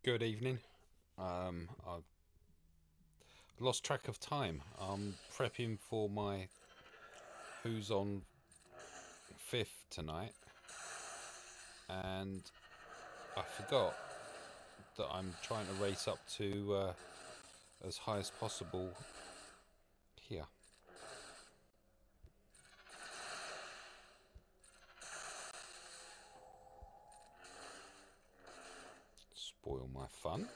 Good evening. I've lost track of time. I'm prepping for my Who's on Fifth tonight, and I forgot that I'm trying to race up to as high as possible here. Spoil my fun.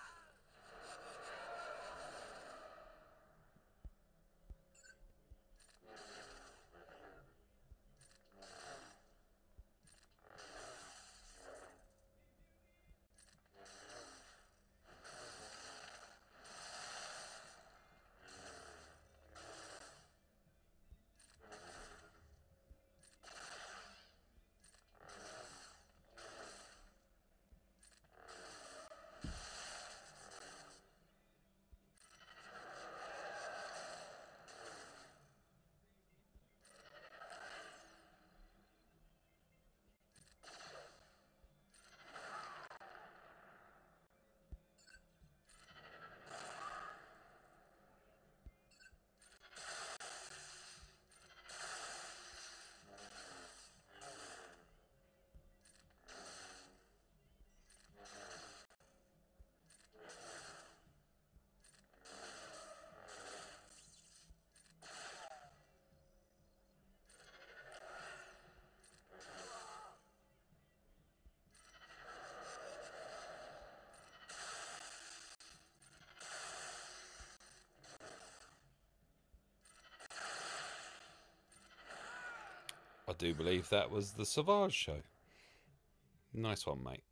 I do believe that was the Savage show. Nice one, mate.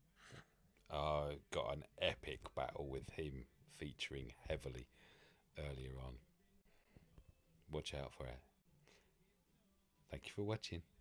Got an epic battle with him featuring heavily earlier on. Watch out for it. Thank you for watching.